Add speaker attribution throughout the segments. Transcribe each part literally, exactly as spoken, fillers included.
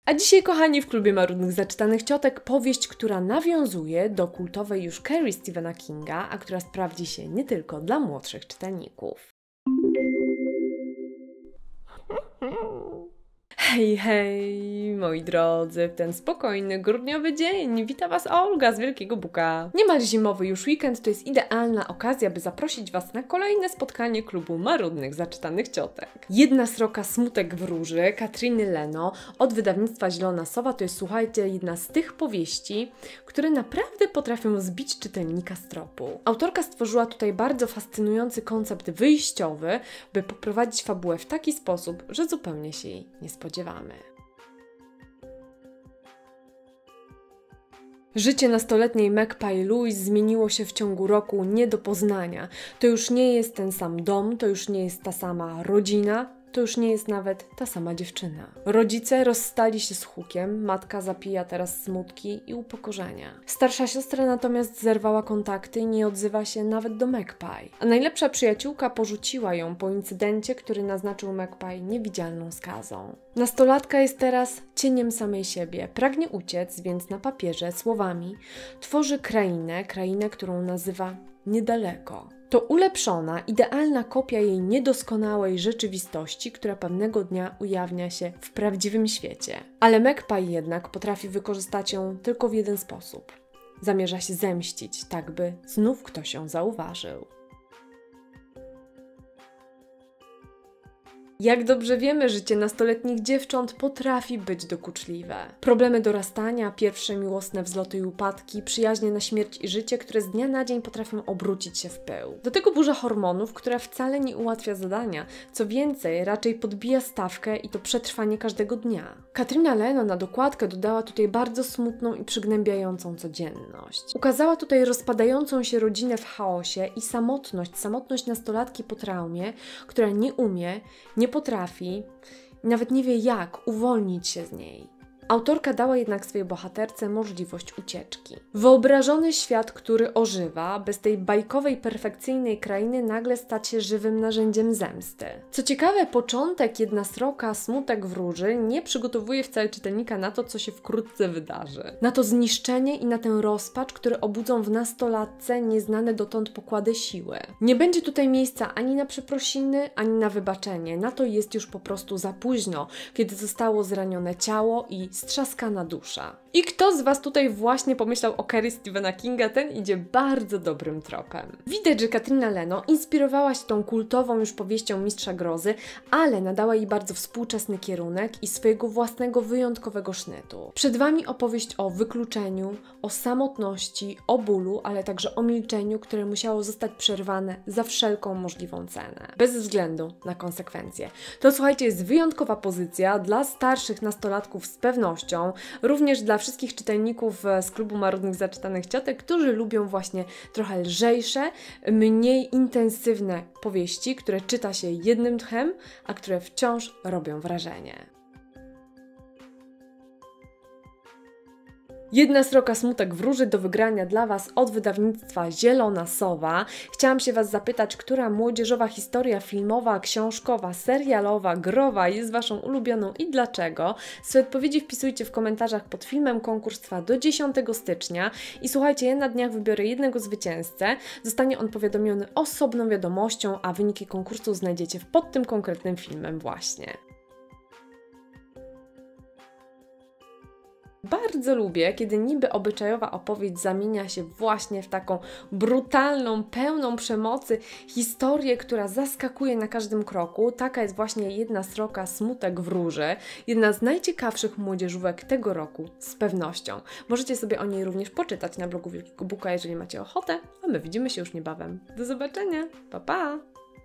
Speaker 1: A dzisiaj, kochani, w Klubie Marudnych Zaczytanych Ciotek powieść, która nawiązuje do kultowej już Carrie Stephena Kinga, a która sprawdzi się nie tylko dla młodszych czytelników. Hej, hej, moi drodzy, w ten spokojny, grudniowy dzień wita Was Olga z Wielkiego Buka. Niemal zimowy już weekend to jest idealna okazja, by zaprosić Was na kolejne spotkanie Klubu Marudnych Zaczytanych Ciotek. Jedna sroka Smutek wróży Katriny Leno od wydawnictwa Zielona Sowa to jest, słuchajcie, jedna z tych powieści, które naprawdę potrafią zbić czytelnika z tropu. Autorka stworzyła tutaj bardzo fascynujący koncept wyjściowy, by poprowadzić fabułę w taki sposób, że zupełnie się jej nie spodziewamy. Życie nastoletniej Magpie Louise zmieniło się w ciągu roku nie do poznania. To już nie jest ten sam dom, to już nie jest ta sama rodzina, to już nie jest nawet ta sama dziewczyna. Rodzice rozstali się z hukiem, matka zapija teraz smutki i upokorzenia. Starsza siostra natomiast zerwała kontakty i nie odzywa się nawet do Magpie. A najlepsza przyjaciółka porzuciła ją po incydencie, który naznaczył Magpie niewidzialną skazą. Nastolatka jest teraz cieniem samej siebie. Pragnie uciec, więc na papierze, słowami, tworzy krainę, krainę, którą nazywa Niedaleko. To ulepszona, idealna kopia jej niedoskonałej rzeczywistości, która pewnego dnia ujawnia się w prawdziwym świecie. Ale Magpie jednak potrafi wykorzystać ją tylko w jeden sposób. Zamierza się zemścić, tak by znów ktoś ją zauważył. Jak dobrze wiemy, życie nastoletnich dziewcząt potrafi być dokuczliwe. Problemy dorastania, pierwsze miłosne wzloty i upadki, przyjaźnie na śmierć i życie, które z dnia na dzień potrafią obrócić się w pył. Do tego burza hormonów, która wcale nie ułatwia zadania, co więcej, raczej podbija stawkę i to przetrwanie każdego dnia. Katrina Leno na dokładkę dodała tutaj bardzo smutną i przygnębiającą codzienność. Ukazała tutaj rozpadającą się rodzinę w chaosie i samotność, samotność nastolatki po traumie, która nie umie, nie Nie potrafi, nawet nie wie jak uwolnić się z niej. Autorka dała jednak swojej bohaterce możliwość ucieczki. Wyobrażony świat, który ożywa, bez tej bajkowej, perfekcyjnej krainy nagle stać się żywym narzędziem zemsty. Co ciekawe, początek Jedna sroka Smutek wróży nie przygotowuje wcale czytelnika na to, co się wkrótce wydarzy. Na to zniszczenie i na tę rozpacz, które obudzą w nastolatce nieznane dotąd pokłady siły. Nie będzie tutaj miejsca ani na przeprosiny, ani na wybaczenie. Na to jest już po prostu za późno, kiedy zostało zranione ciało i strzaskana dusza. I kto z Was tutaj właśnie pomyślał o Carrie Stephena Kinga, ten idzie bardzo dobrym tropem. Widać, że Katrina Leno inspirowała się tą kultową już powieścią Mistrza Grozy, ale nadała jej bardzo współczesny kierunek i swojego własnego wyjątkowego sznytu. Przed Wami opowieść o wykluczeniu, o samotności, o bólu, ale także o milczeniu, które musiało zostać przerwane za wszelką możliwą cenę. Bez względu na konsekwencje. To, słuchajcie, jest wyjątkowa pozycja dla starszych nastolatków z pewnością, również dla wszystkich czytelników z Klubu Marudnych Zaczytanych Ciotek, którzy lubią właśnie trochę lżejsze, mniej intensywne powieści, które czyta się jednym tchem, a które wciąż robią wrażenie. Jedna sroka Smutek wróży do wygrania dla Was od wydawnictwa Zielona Sowa. Chciałam się Was zapytać, która młodzieżowa historia filmowa, książkowa, serialowa, growa jest Waszą ulubioną i dlaczego? Swoje odpowiedzi wpisujcie w komentarzach pod filmem. Konkurs trwa do dziesiątego stycznia i słuchajcie, ja na dniach wybiorę jednego zwycięzcę. Zostanie on powiadomiony osobną wiadomością, a wyniki konkursu znajdziecie pod tym konkretnym filmem właśnie. Bardzo lubię, kiedy niby obyczajowa opowieść zamienia się właśnie w taką brutalną, pełną przemocy historię, która zaskakuje na każdym kroku. Taka jest właśnie Jedna sroka Smutek wróży. Jedna z najciekawszych młodzieżówek tego roku, z pewnością. Możecie sobie o niej również poczytać na blogu Wielkiego Buka, jeżeli macie ochotę, a my widzimy się już niebawem. Do zobaczenia, pa pa!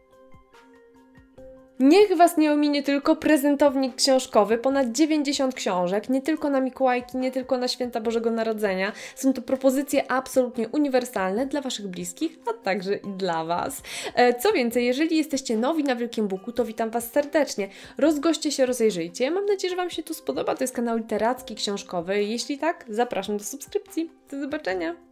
Speaker 1: Niech Was nie ominie tylko prezentownik książkowy, ponad dziewięćdziesiąt książek, nie tylko na Mikołajki, nie tylko na Święta Bożego Narodzenia. Są to propozycje absolutnie uniwersalne dla Waszych bliskich, a także i dla Was. Co więcej, jeżeli jesteście nowi na Wielkim Buku, to witam Was serdecznie. Rozgoście się, rozejrzyjcie. Mam nadzieję, że Wam się tu spodoba. To jest kanał literacki, książkowy. Jeśli tak, zapraszam do subskrypcji. Do zobaczenia!